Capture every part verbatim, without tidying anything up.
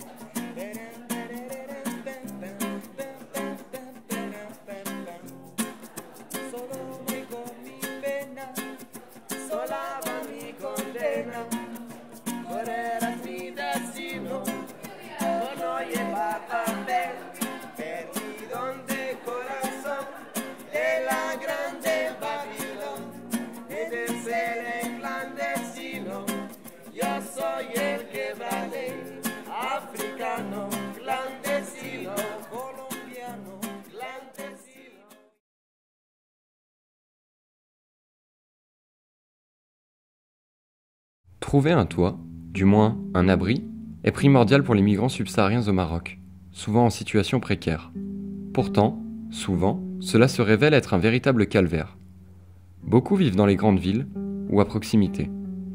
Trouver un toit, du moins un abri, est primordial pour les migrants subsahariens au Maroc, souvent en situation précaire. Pourtant, souvent, cela se révèle être un véritable calvaire. Beaucoup vivent dans les grandes villes ou à proximité.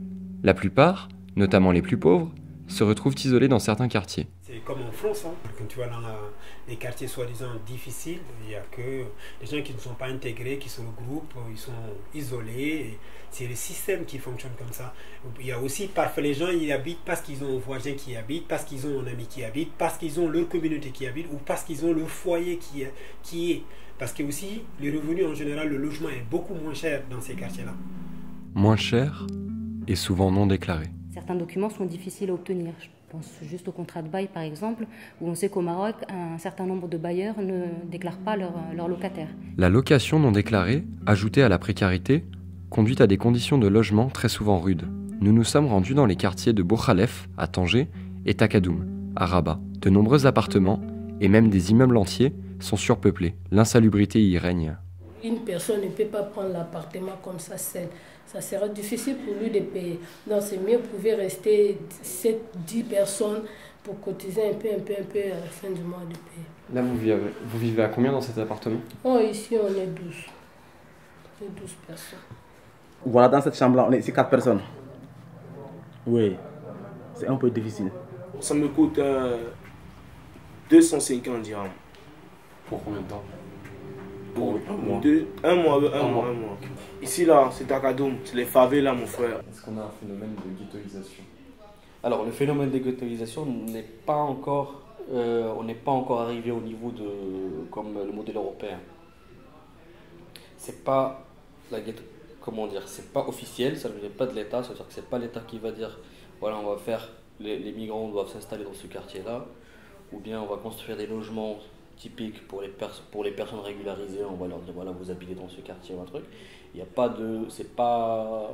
La plupart, notamment les plus pauvres, se retrouvent isolés dans certains quartiers. C'est comme en France, hein. Quand tu vas dans la, les quartiers soi-disant difficiles, il n'y a que les gens qui ne sont pas intégrés, qui se regroupent, ils sont isolés. C'est le système qui fonctionne comme ça. Il y a aussi parfois les gens y habitent parce qu'ils ont un voisin qui habite, parce qu'ils ont un ami qui habite, parce qu'ils ont leur communauté qui habite ou parce qu'ils ont leur foyer qui est. Qui est. Parce que aussi, les revenus en général, le logement est beaucoup moins cher dans ces quartiers-là. Moins cher et souvent non déclaré. Certains documents sont difficiles à obtenir. Je pense juste au contrat de bail par exemple, où on sait qu'au Maroc, un certain nombre de bailleurs ne déclarent pas leurs leur locataires. La location non déclarée, ajoutée à la précarité, conduit à des conditions de logement très souvent rudes. Nous nous sommes rendus dans les quartiers de Bourkhalef, à Tanger, et Takadoum, à Rabat. De nombreux appartements, et même des immeubles entiers, sont surpeuplés. L'insalubrité y règne. Une personne ne peut pas prendre l'appartement comme ça seule. Ça sera difficile pour lui de payer. Donc c'est mieux, vous pouvez rester sept dix personnes pour cotiser un peu, un peu, un peu à la fin du mois de payer. Là, vous vivez, vous vivez à combien dans cet appartement? Oh, ici, on est douze. On est douze personnes. Voilà, dans cette chambre-là, on est ici quatre personnes. Oui, c'est un peu difficile. Ça me coûte euh, deux cent cinquante dirhams. Pour combien de temps? Pour un mois. Deux, un mois, un, un mois, un mois. Ici, là, c'est Takadoum, c'est les favets, là, mon frère. Est-ce qu'on a un phénomène de ghettoisation? Alors, le phénomène de ghettoisation n'est pas encore, euh, on n'est pas encore arrivé au niveau de, comme le modèle européen. C'est pas la ghetto, comment dire, c'est pas officiel, ça ne vient pas de l'État, ça veut dire que c'est pas l'État qui va dire, voilà, on va faire, les, les migrants doivent s'installer dans ce quartier-là, ou bien on va construire des logements typiques pour les, pers pour les personnes régularisées, on va leur dire, voilà, vous habitez dans ce quartier ou un truc. Il n'y a pas de, c'est pas,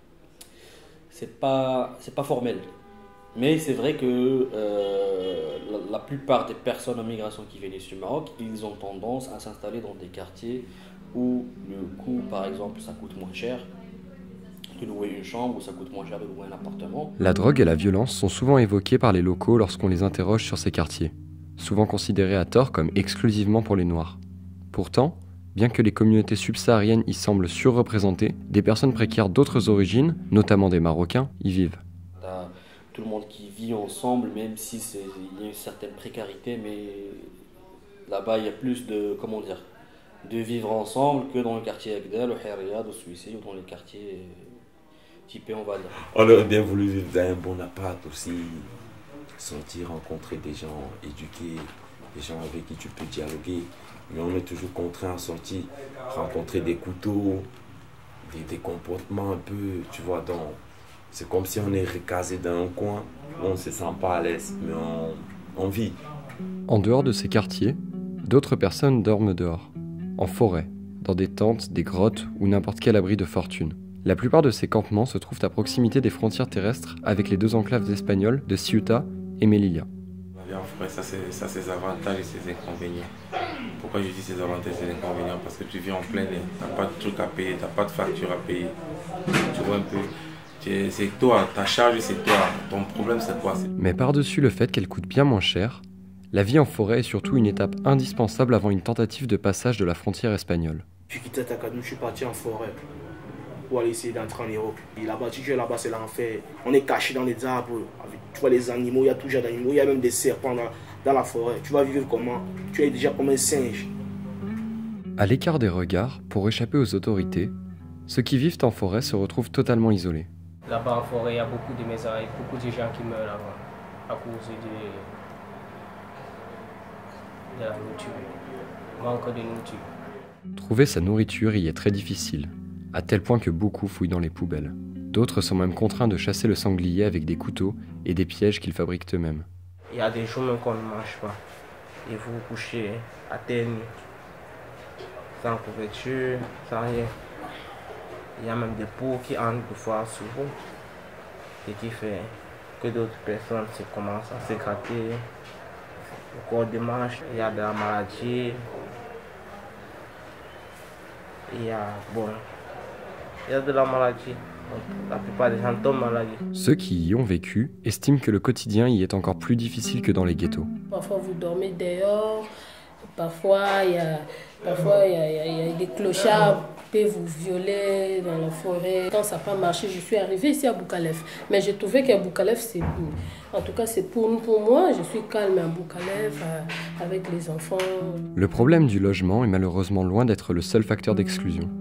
c'est pas, c'est pas formel. Mais c'est vrai que euh, la, la plupart des personnes en migration qui viennent du Maroc, ils ont tendance à s'installer dans des quartiers où le coût, par exemple, ça coûte moins cher de louer une chambre, ou ça coûte moins cher de louer un appartement. La drogue et la violence sont souvent évoquées par les locaux lorsqu'on les interroge sur ces quartiers, souvent considérés à tort comme exclusivement pour les Noirs. Pourtant, bien que les communautés subsahariennes y semblent surreprésentées, des personnes précaires d'autres origines, notamment des Marocains, y vivent. T'as tout le monde qui vit ensemble, même si il y a une certaine précarité, mais là-bas il y a plus de, comment dire, de vivre ensemble que dans le quartier Agdal, au Harriad, au Suisse, ou dans les quartiers typés, on va dire. On aurait bien voulu vivre dans un bon appart aussi, sortir, rencontrer des gens éduqués, des gens avec qui tu peux dialoguer. Mais on est toujours contraint à sortir, rencontrer des couteaux, des, des comportements un peu, tu vois, donc c'est comme si on est recasé dans un coin, on ne se sent pas à l'aise, mais on, on vit. En dehors de ces quartiers, d'autres personnes dorment dehors, en forêt, dans des tentes, des grottes ou n'importe quel abri de fortune. La plupart de ces campements se trouvent à proximité des frontières terrestres avec les deux enclaves espagnoles de Ceuta et Melilla. En forêt, ça c'est ses avantages et ses inconvénients. Pourquoi je dis ses avantages et ses inconvénients? Parce que tu vis en plein air, tu n'as pas de trucs à payer, tu n'as pas de facture à payer. Tu vois un peu, c'est toi, ta charge c'est toi, ton problème c'est quoi? Mais par-dessus le fait qu'elle coûte bien moins cher, la vie en forêt est surtout une étape indispensable avant une tentative de passage de la frontière espagnole. Je suis quitté Takadoum, je suis parti en forêt pour aller essayer d'entrer en Europe. Et là-bas, tu es là-bas, c'est l'enfer. On est caché dans les arbres, avec, tu vois les animaux, il y a toujours des animaux, il y a même des serpents dans, dans la forêt. Tu vas vivre comment? Tu es déjà comme un singe. À l'écart des regards, pour échapper aux autorités, ceux qui vivent en forêt se retrouvent totalement isolés. Là-bas en forêt, il y a beaucoup de maisons, beaucoup de gens qui meurent là-bas à cause de de la nourriture, manque de nourriture. Trouver sa nourriture y est très difficile, à tel point que beaucoup fouillent dans les poubelles. D'autres sont même contraints de chasser le sanglier avec des couteaux et des pièges qu'ils fabriquent eux-mêmes. Il y a des jours même qu'on ne mange pas. Et vous vous couchez à terre nu, sans couverture, sans rien. Il y a même des poux qui entrent des fois sur vous, et qui fait que d'autres personnes se commencent à s'écrater au corps des manches. Il y a de la maladie. Il y a, bon, il y a de la maladie. La plupart des gens tombent malades. Ceux qui y ont vécu estiment que le quotidien y est encore plus difficile que dans les ghettos. Parfois vous dormez dehors, parfois il y a, parfois, il y a, il y a des clochards qui peuvent vous violer dans la forêt. Quand ça n'a pas marché, je suis arrivée ici à Boukalef. Mais j'ai trouvé qu'à Boukalef, c'est en tout cas c'est pour, pour moi, je suis calme à Boukalef avec les enfants. Le problème du logement est malheureusement loin d'être le seul facteur d'exclusion.